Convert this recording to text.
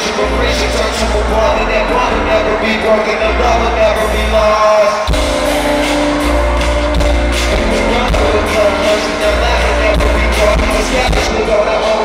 vision of reason turns to a bond, and that bond will never be broken, the love will never be lost. And we run for the blood, mercy, that line will never be broken. Established with all that